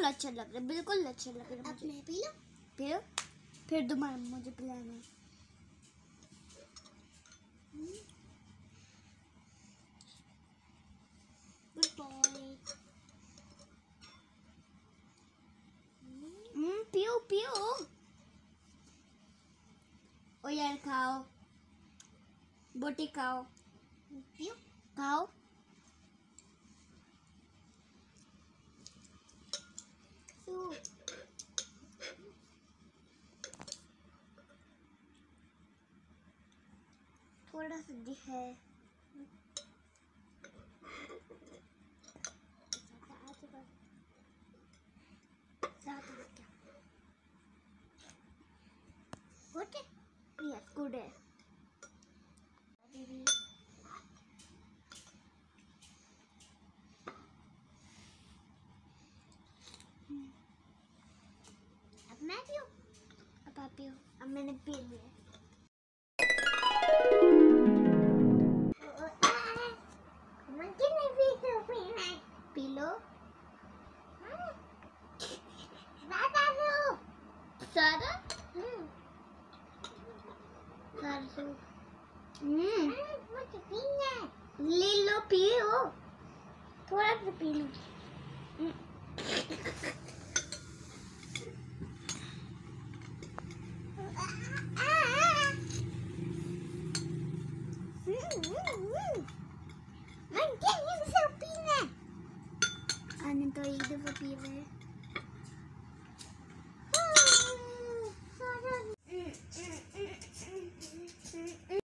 बिल्कुल अच्छा लग रहा है, बिल्कुल अच्छा लग रहा है मुझे। मैं पी लो। पी लो, फिर दोबारा मुझे पिलाना। Good boy. पियो पियो। ओ यार खाओ, बोटी खाओ, पियो। खाओ। थोड़ा सा है। Good. Yes, good. अब मैं पियो। अब आप पियो। अब मैंने पी लिया। पी लो। सारा मुझे पीना है। ले लो, पियो। थोड़ा सा पी लो। आने तो एक दफा पी रहे हैं।